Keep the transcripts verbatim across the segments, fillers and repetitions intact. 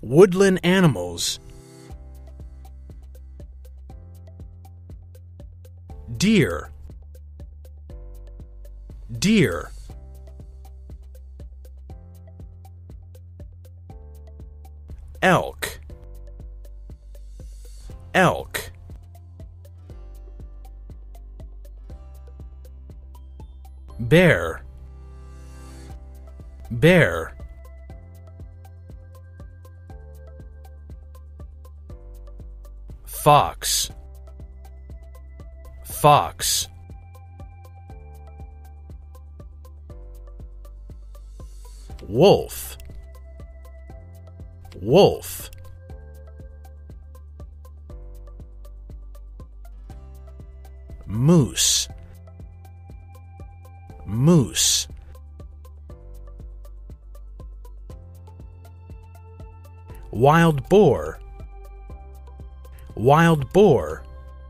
Woodland animals. Deer. Deer. Elk. Elk. Bear. Bear. Fox. Fox. Wolf. Wolf. Moose. Moose. Wild boar. Wild boar.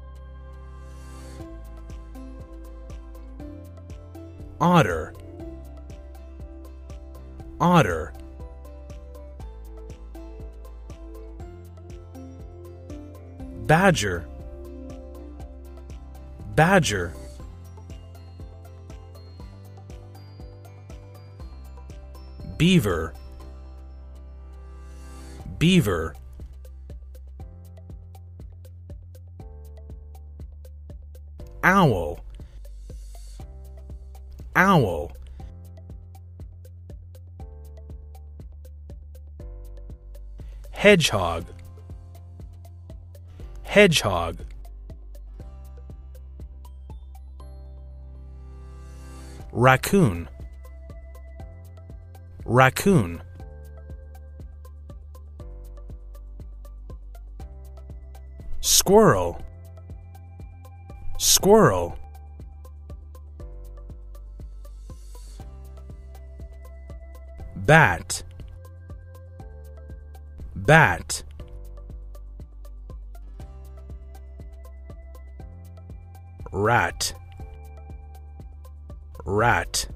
Otter. Otter. Badger. Badger. Beaver. Beaver. Owl. Owl. Hedgehog. Hedgehog. Raccoon. Raccoon. Squirrel. Squirrel. Bat. Bat. Rat. Rat.